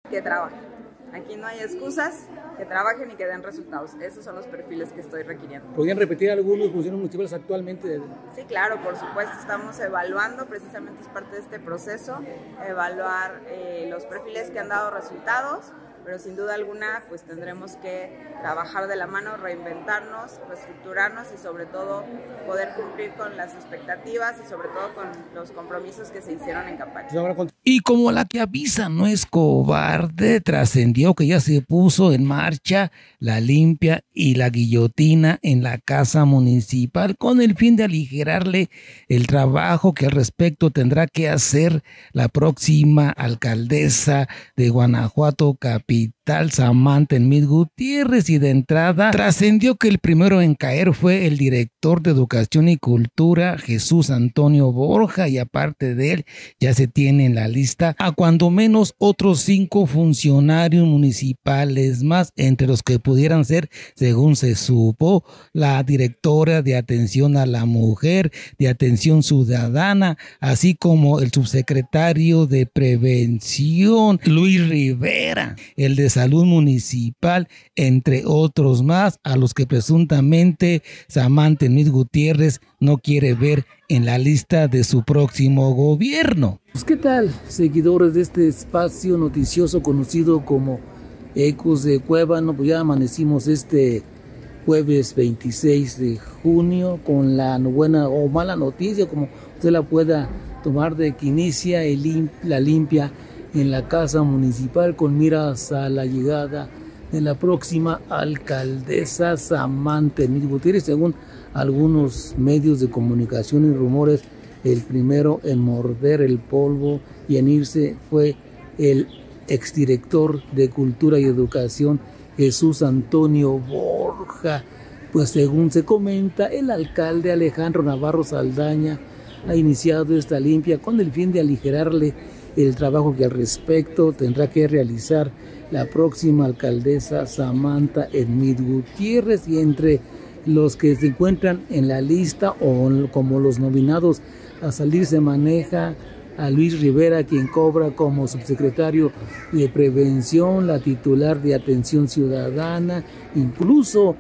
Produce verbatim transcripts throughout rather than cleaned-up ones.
que trabajen. Aquí no hay excusas, que trabajen y que den resultados. Esos son los perfiles que estoy requiriendo. ¿Podrían repetir algunos funcionarios municipales actualmente? Sí, claro, por supuesto. Estamos evaluando, precisamente es parte de este proceso, evaluar eh, los perfiles que han dado resultados, pero sin duda alguna pues tendremos que trabajar de la mano, reinventarnos, reestructurarnos y sobre todo poder cumplir con las expectativas y sobre todo con los compromisos que se hicieron en campaña. Y como la que avisa no es cobarde, trascendió que ya se puso en marcha la limpia y la guillotina en la casa municipal con el fin de aligerarle el trabajo que al respecto tendrá que hacer la próxima alcaldesa de Guanajuato capital, Samantha Enmith Gutiérrez. Y de entrada trascendió que el primero en caer fue el director de Educación y Cultura, Jesús Antonio Borja, y aparte de él ya se tiene en la lista a cuando menos otros cinco funcionarios municipales más, entre los que pudieran ser, según se supo, la directora de Atención a la Mujer, de Atención Ciudadana, así como el subsecretario de Prevención, Luis Rivera, el de Salud Municipal, entre otros más, a los que presuntamente Samantha Enmith Gutiérrez no quiere ver en la lista de su próximo gobierno. Pues, ¿qué tal, seguidores de este espacio noticioso conocido como Ecos de Cuébano? Pues ya amanecimos este jueves veintiséis de junio con la buena o mala noticia, como usted la pueda tomar, de que inicia el limp la limpia en la casa municipal con miras a la llegada de la próxima alcaldesa Samantha Enmith Gutiérrez. Según algunos medios de comunicación y rumores, el primero en morder el polvo y en irse fue el exdirector de Cultura y Educación, Jesús Antonio Borja. Pues según se comenta, el alcalde Alejandro Navarro Saldaña ha iniciado esta limpia con el fin de aligerarle el trabajo que al respecto tendrá que realizar la próxima alcaldesa Samantha Enmith Gutiérrez. Y entre los que se encuentran en la lista o como los nominados a salir se maneja a Luis Rivera, quien cobra como subsecretario de Prevención, la titular de Atención Ciudadana, incluso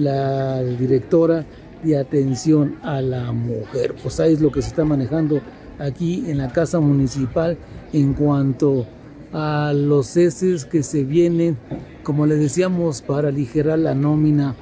la directora de Atención a la Mujer. Pues ahí es lo que se está manejando aquí en la Casa Municipal en cuanto a los ceses que se vienen, como le decíamos, para aligerar la nómina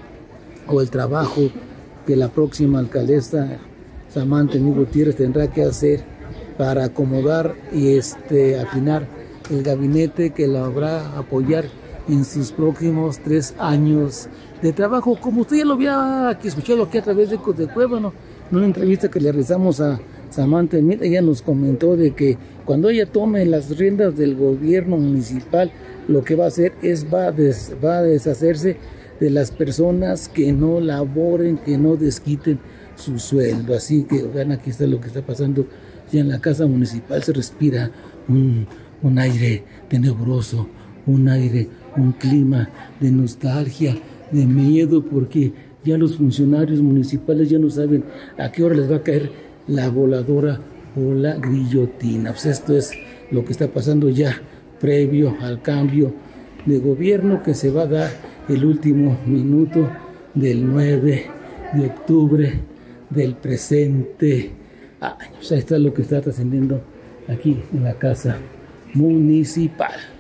o el trabajo que la próxima alcaldesa Samantha Enmith Gutiérrez tendrá que hacer para acomodar y este, afinar el gabinete que la habrá a apoyar en sus próximos tres años de trabajo. Como usted ya lo había aquí escuchado aquí a través de Ecos de Cuébano, en una entrevista que le realizamos a Samantha Enmith, ella nos comentó de que cuando ella tome las riendas del gobierno municipal, lo que va a hacer es va a, des, va a deshacerse de las personas que no laboren, que no desquiten su sueldo. Así que, vean, aquí está lo que está pasando ya en la Casa Municipal. Se respira un, un aire tenebroso, un aire, un clima de nostalgia, de miedo, porque ya los funcionarios municipales ya no saben a qué hora les va a caer la voladora o la guillotina. Pues esto es lo que está pasando ya previo al cambio de gobierno que se va a dar el último minuto del nueve de octubre del presente año. O sea, esto es lo que está trascendiendo aquí en la Casa Municipal.